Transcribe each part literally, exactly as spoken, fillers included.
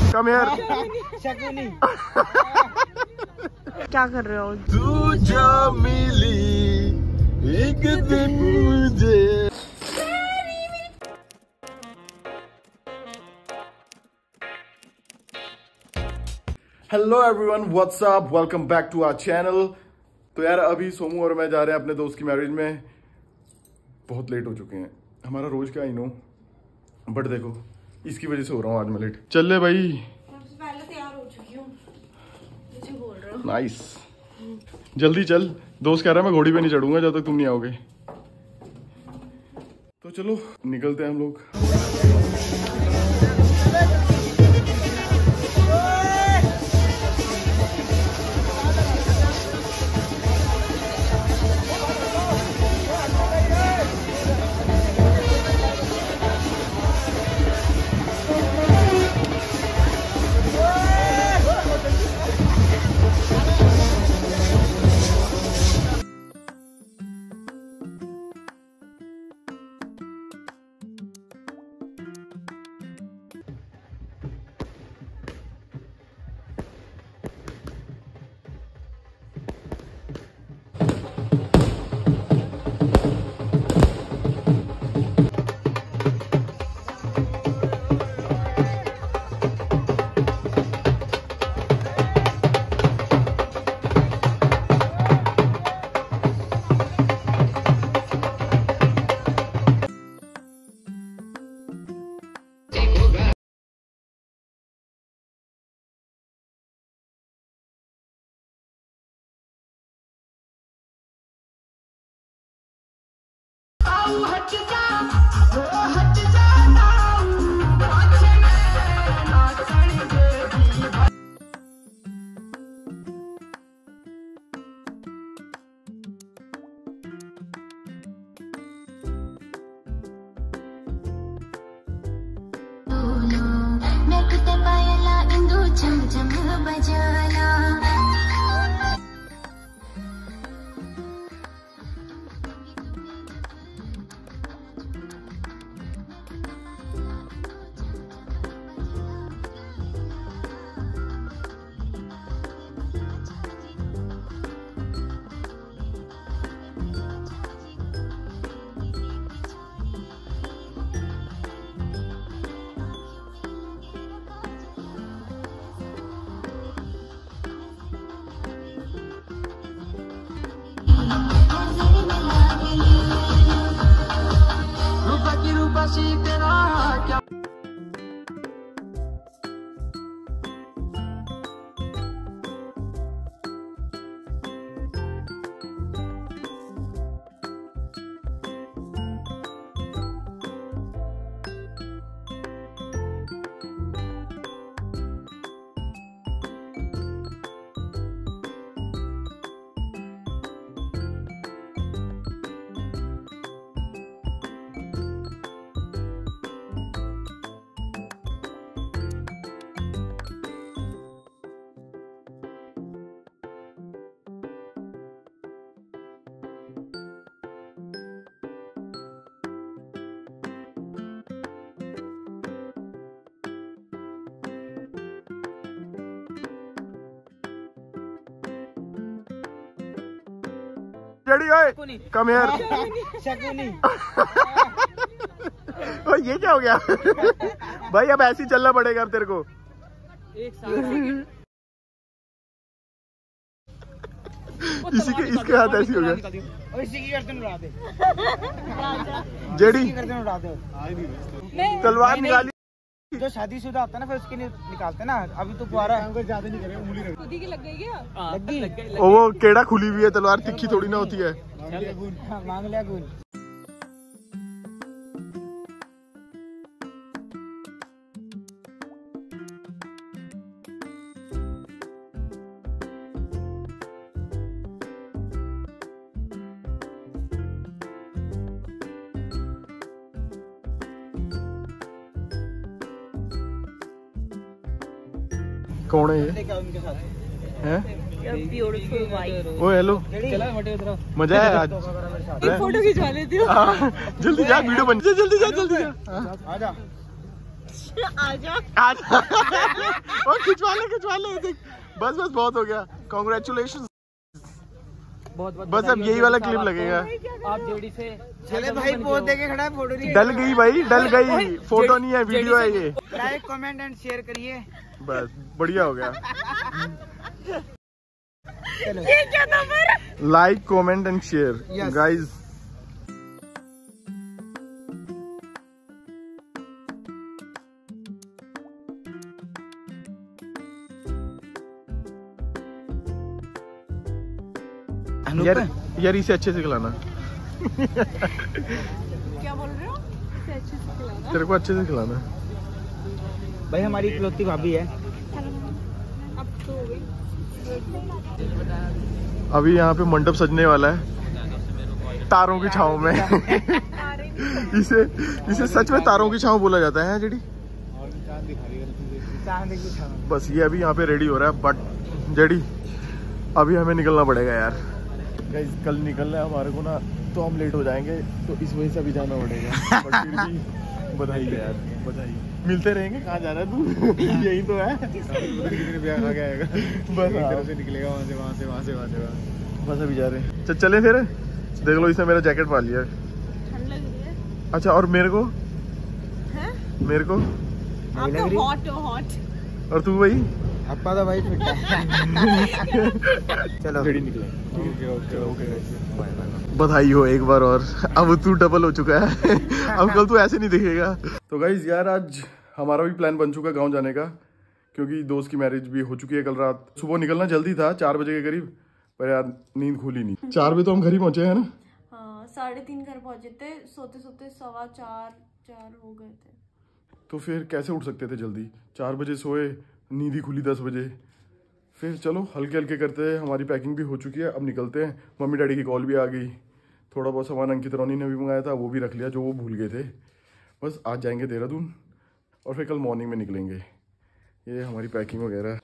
कम यार। क्या कर रहे हो? तू जो मिली एक दिन मुझे। Hello everyone, what's up, welcome back to our channel. तो यार अभी सोमू और मैं जा रहे हैं अपने दोस्त की मैरिज में। बहुत लेट हो चुके हैं, हमारा रोज का आई नो, बट देखो इसकी वजह से हो रहा हूँ आज मैं लेट। चल ले भाई, पहले तैयार हो चुकी हूँ, मुझे बोल रहा हूँ। नाइस, जल्दी चल। दोस्त कह रहा है मैं घोड़ी पे नहीं चढ़ूंगा जब तक तुम नहीं आओगे। तो चलो निकलते हैं हम लोग। कम यार। ये क्या हो गया भाई? अब ऐसे ही चलना पड़ेगा अब तेरे को। एक साथ इसी के इसके हाथ ऐसे हो गया। इसी की गर्दन उड़ा दे जेडी, उड़ा दे। तलवार निकाली। जो शादीशुदा होता है ना फिर उसके लिए निकालते ना। अभी तो पुआरा ज्यादा नहीं करेगा, उंगली खुद ही की लग गई क्या? लग गई। वो केड़ा खुली हुई है, तलवार तिखी थोड़ी ना होती है। मांग लिया गुण। कौन है ये? उनके साथ हैं? Beautiful wife. ओ हेलो, मजा है आज। एक फोटो खिंचवा लेती हूँ। जल्दी जा, वीडियो बन। जल्दी जा, जल्दी जा। आजा। आजा आजा और खिंचवा ले खिंचवा ले देख बस बस बहुत हो गया कांग्रेचुलेशन बहुत बहुत बस अब यही वाला क्लिप लगेगा आप जेडी से चले भाई पोज देके खड़ा है फोटो नहीं डल गई भाई डल गई फोटो नहीं है वीडियो है ये लाइक कमेंट एंड शेयर करिए बस बढ़िया हो गया ये क्या number like comment and share guys यार यार इसे अच्छे से खिलाना क्या बोल रहे हो इसे अच्छे से खिलाना तेरे को अच्छे से खिलाना भाई हमारी इकलौती भाभी है अब तो हो गई अभी यहाँ पे मंडप सजने वाला है तारों की छांव में इसे इसे सच में तारों की छांव बोला जाता है जेडी बस ये अभी यहाँ पे रेडी हो रहा है बट जेडी अभी हमें निकलना पड़ेगा यार गाइस कल निकलना है हमारे को ना तो हम लेट हो जाएंगे तो इस वजह से अभी जाना पड़ेगा बट फिर भी बधाई है यार बधाई मिलते रहेंगे कहाँ जा रहा है तू यही तो है कितने ब्याह खा के आएगा बस इधर से निकलेगा वहाँ से वहाँ से वहाँ से वहाँ से बस अभी जा रहे हैं चल चले फिर देख लो इसने मेरा जैकेट पा लिया ठंड लग रही है अच्छा और मेरे को हैं मेरे को आप तो हॉट हो हॉट और तू भाई अपा तो भाई फिट है चलो रेडी निकले ओके ओके ओके बधाई हो एक बार और अब तू डबल हो चुका है अब कल तू ऐसे नहीं दिखेगा तो गाइज यार आज हमारा भी प्लान बन चुका है गांव जाने का क्योंकि दोस्त की मैरिज भी हो चुकी है कल रात सुबह निकलना जल्दी था चार बजे के करीब पर यार नींद खुली नहीं चार बजे तो हम घर ही पहुंचे हैं ना हाँ साढ़े तीन घर पहुंचे थे सोते सोते सवा चार चार हो गए थे तो फिर कैसे उठ सकते थे जल्दी चार बजे सोए नींद ही खुली दस बजे फिर चलो हल्के हल्के करते हैं हमारी पैकिंग भी हो चुकी है अब निकलते हैं मम्मी डैडी की कॉल भी आ गई थोड़ा बहुत सामान अंकित रोनी ने भी मंगाया था वो भी रख लिया जो वो भूल गए थे बस आज जाएंगे देहरादून और फिर कल मॉर्निंग में निकलेंगे ये हमारी पैकिंग वगैरह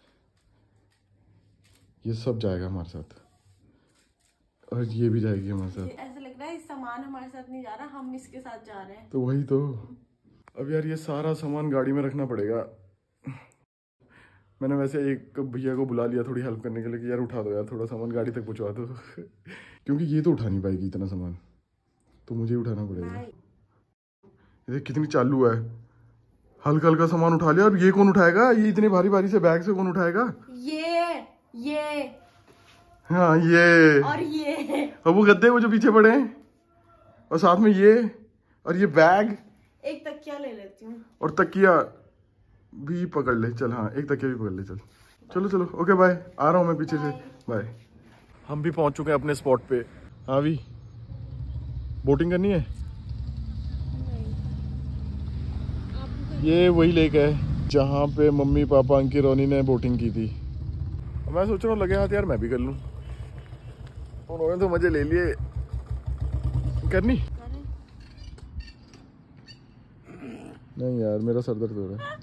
ये सब जाएगा हमारे साथ और ये भी जाएगी हमारे साथ ऐसा लग रहा है इस सामान हमारे साथ नहीं जा रहा हम इसके साथ जा रहे हैं तो वही तो अब यार ये सारा सामान गाड़ी में रखना पड़ेगा मैंने वैसे एक भैया को बुला लिया थोड़ी हेल्प करने के लिए कि यार उठा दो यार थोड़ा सामान गाड़ी तक पहुंचवा दो क्योंकि ये तो उठा नहीं पाएगी इतना सामान तो मुझे उठाना पड़ेगा ये कितनी चालू है हल्का हल्का सामान उठा लिया और ये कौन उठाएगा ये इतने भारी भारी से बैग से कौन उठाएगा ये ये हाँ ये और ये और वो गद्दे वो जो पीछे पड़े हैं और साथ में ये और ये बैग एक तकिया ले लेती हूँ और तकिया भी पकड़ ले चल हाँ एक तकिया भी पकड़ ले चल चलो चलो ओके बाय आ रहा हूँ मैं पीछे से बाय हम भी पहुंच चुके हैं अपने स्पॉट पे हाँ भी बोटिंग करनी है ये वही लेक है जहाँ पे मम्मी पापा अंकी रोनी ने बोटिंग की थी मैं सोच रहा हूँ लगे हाथ यार मैं भी कर लूँ उन्होंने तो मजे ले लिए करनी नहीं यार मेरा सर दर्द हो रहा है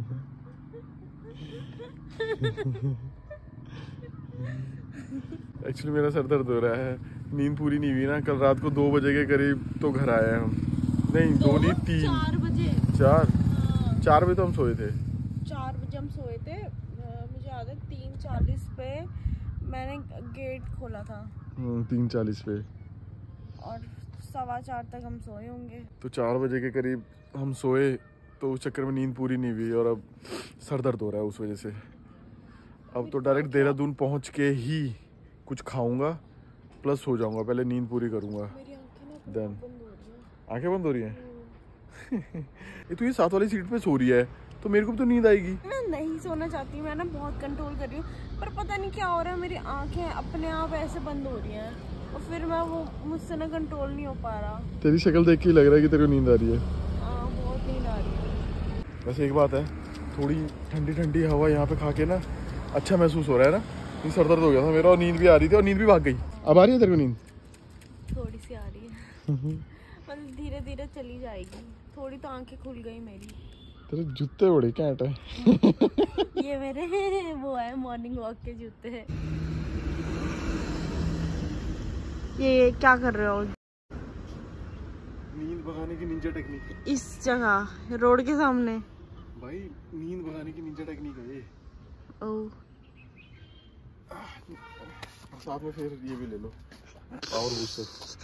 एक्चुअली मेरा सर दर्द हो रहा है नींद पूरी नहीं हुई ना कल रात को दो बजे के करीब तो घर आए हम नहीं दो नहीं तीन चार बजे चार हाँ। चार बजे तो हम सोए थे चार बजे हम सोए थे मुझे याद है तीन चालीस पे मैंने गेट खोला था तीन चालीस पे और सवा चार तक हम सोए होंगे तो चार बजे के करीब हम सोए तो उस चक्कर में नींद पूरी नहीं हुई और अब सर दर्द हो रहा है उस वजह से अब तो डायरेक्ट देहरादून पहुंच के ही कुछ खाऊंगा प्लस सो जाऊंगा पहले नींद पूरी करूंगा देन आंखें बंद हो रही हैं ये तो ये साथ वाली सीट पे सो रही है तो मेरे को भी तो नींद आएगी मैं नहीं सोना चाहती मैं ना बहुत कंट्रोल कर रही हूँ पर पता नहीं क्या हो रहा है मेरी आंखें अपने आप ऐसे बंद हो रही हैं और फिर मैं वो मुझसे ना कंट्रोल नहीं हो पा रहा तेरी शक्ल देख के ही लग रहा है कि तेरे को नींद आ रही है हाँ बहुत नींद आ रही है वैसे एक बात है थोड़ी ठंडी ठंडी हवा यहाँ पे खा के ना अच्छा महसूस हो रहा है ना ये सर दर्द हो गया था मेरा और नींद भी आ रही थी और नींद भी भाग गई अब आ रही है तेरे को नींद थोड़ी सी आ रही है मतलब धीरे धीरे चली जाएगी थोड़ी तो आंखें खुल गई मेरी तेरे जूते बड़े कैंट है ये मेरे वो है मॉर्निंग वॉक के जूते हैं ये क्या कर रहे हो नींद भगाने की निंजा टेक्निक इस जगह रोड के सामने भाई नींद भगाने की निंजा टेक्निक है ये। ओह साथ में फिर ये भी ले लो पावर बूस्टर।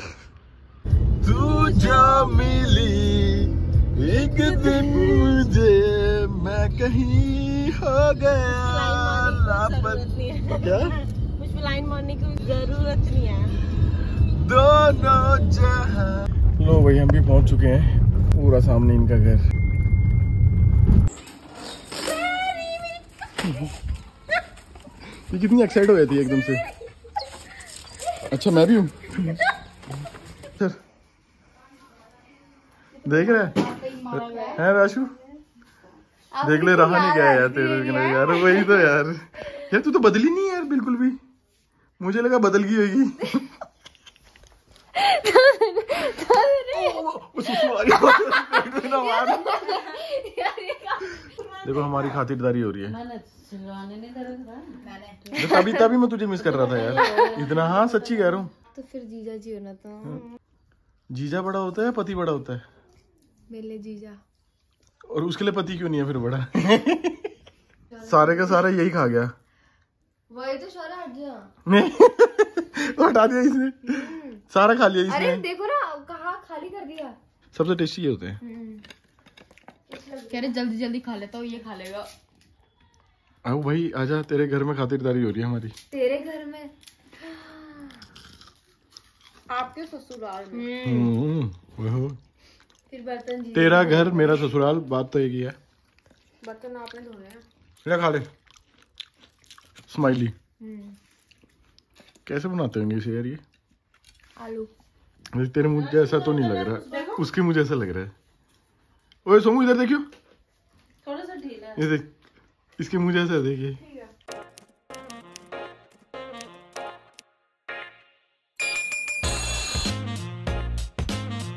तू जो मिली एक दिन मुझे, मैं कहीं हो गया लापता। क्या मुझे लाइन मारने की जरूरत नहीं है। दोनों जहां। लो भाई हम भी पहुंच चुके हैं, पूरा सामने इनका घर। ये कितनी एक्साइट हो जाती है एकदम से। अच्छा मैं भी हूँ सर, देख रहे हैं राशु, देख ले रहा नहीं गया यार तेरे बिना यार। वही तो यार, यार तू तो बदली नहीं यार बिल्कुल भी, मुझे लगा बदल गई होगी। देखो हमारी खातिरदारी हो रही है। तभी तभी मैं तुझे मिस कर रहा था यार इतना। हाँ सच्ची कह रहा हूँ। तो फिर जीजा जी होना था। जीजा बड़ा होता है पति बड़ा होता है? मेरे लिए जीजा। और उसके लिए पति क्यों नहीं है फिर बड़ा? सारे का सारा यही खा गया। वही तो सारा हट गया। नहीं तो हटा दिया इसने, सारा खा लिया इसने। अरे देखो ना कहाँ खाली कर दिया। सबसे टेस्टी ये होते हैं। कह रहे जल्दी जल्दी खा लेता हूँ, ये खा लेगा। आओ भाई आजा, तेरे घर में खातिरदारी हो रही है हमारी। तेरे घर में? आपके ससुराल में। हम्म, फिर बर्तन जी। तेरा घर मेरा ससुराल, बात तो एक ही है। बर्तन आपने धोने हैं। ले खा ले स्माइली। कैसे बनाते होंगे इसे यार ये? आलू। तेरे मुंह जैसा तो नहीं लग रहा, उसके मुंह जैसा लग रहा है। ओए सोमू इधर देखियो, थोड़ा सा ढीला है। ये देख इसके मुंह जैसा है, देखिए।